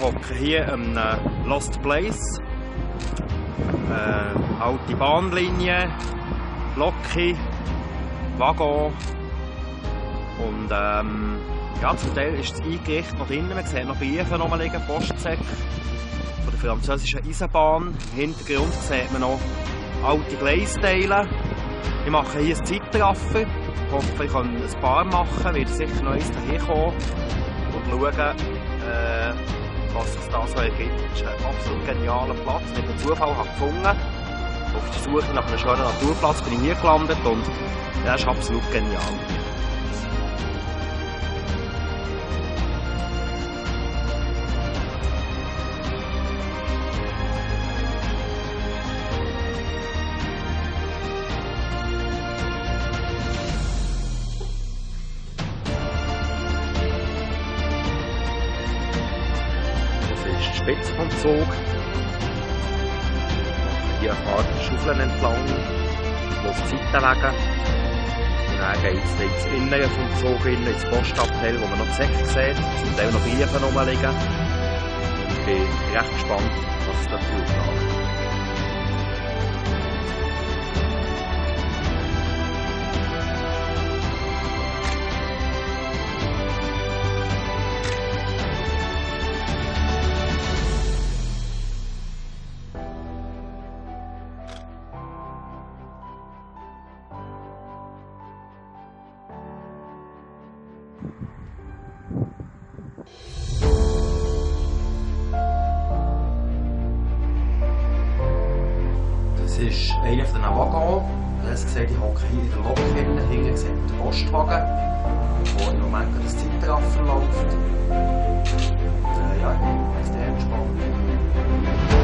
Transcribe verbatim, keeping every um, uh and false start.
hocke hier am Lost Place. Äh, alte Bahnlinie, Loki, Waggon. Und ähm, ja, zum Teil ist das eingerichtet noch drinnen. Man sieht noch Briefe rumliegen, Postsäcke von der französischen Eisenbahn. Im Hintergrund sieht man noch alte Gleisteile. Ich mache hier ein Zeitraffer. Ich hoffe, ich kann ein paar machen, werde sicher noch eins daher kommen und schauen, äh, was es da so ergibt. Es ist ein absolut genialer Platz, den ich per Zufall habe gefunden. Auf der Suche nach einem schönen Naturplatz bin ich hier gelandet und der ist absolut genial. Die Spitze vom Zug. Hier ein paar Schaufeln entlang, auf die Seitenwege. Und dann geht es ins Innere vom Zug, ins Postabteil, wo man noch die Säcke sieht, zum Teil noch Briefe rumliegen. Ich bin recht gespannt, was es da tut. Das ist einer von den Waggons. Das sieht, ich hocke hier in der Lokfülle. Hinten sieht man den Postwagen, wo im Moment das Zeitraffer läuft. Und, äh, ja, ich bin extrem gespannt.